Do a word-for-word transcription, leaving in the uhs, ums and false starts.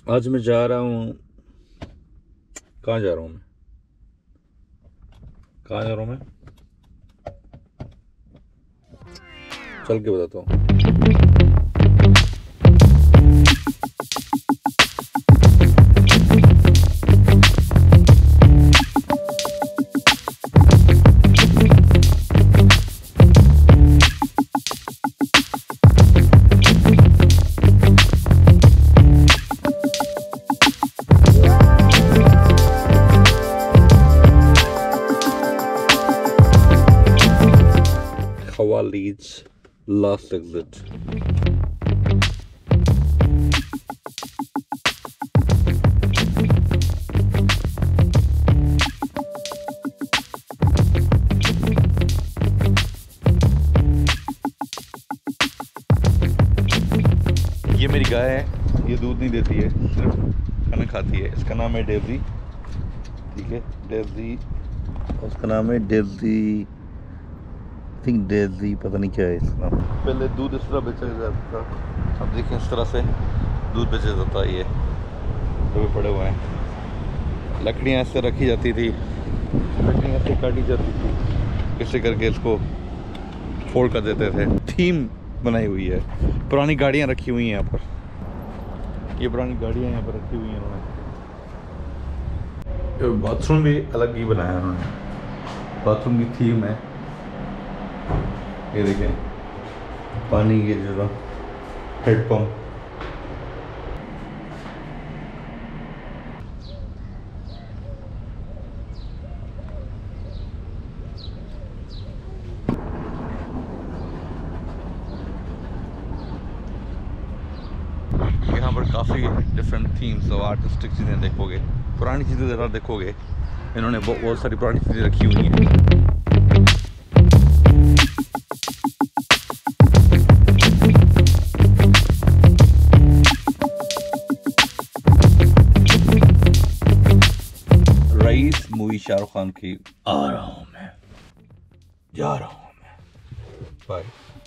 आज मैं जा रहा हूँ, कहाँ जा रहा हूँ मैं कहाँ जा रहा हूँ मैं चल के बताता हूँ। Khawaneej last exit. ये मेरी गाय है, ये दूध नहीं देती है, सिर्फ खाना खाती है। इसका नाम है डेजी, ठीक है, डेजी। उसका नाम है डेजी, थिंक डेजी, पता नहीं क्या है इसका नाम। पहले दूध इस तरह बेचा जाता था, अब देखिए इस तरह से दूध बेचा जाता है। ये तो पड़े हुए हैं, लकड़ियाँ ऐसे रखी जाती थी, लकड़ियाँ ऐसे काटी जाती थी, इसे करके इसको फोल्ड कर देते थे। थीम बनाई हुई है, पुरानी गाड़ियाँ रखी हुई हैं यहाँ पर, ये पुरानी गाड़ियाँ यहाँ पर रखी हुई हैं उन्होंने। बाथरूम भी अलग ही बनाया उन्होंने, बाथरूम की थीम है। ये देखें पानी की जगह हेड पंप। यहाँ पर काफ़ी डिफरेंट थीम्स और आर्टिस्टिक चीज़ें देखोगे, पुरानी चीज़ें ज़रा देखोगे, इन्होंने बहुत, बहुत सारी पुरानी चीज़ें रखी हुई हैं। मूवी शाहरुख खान की आ रहा हूँ मैं, जा रहा हूँ मैं, बाय।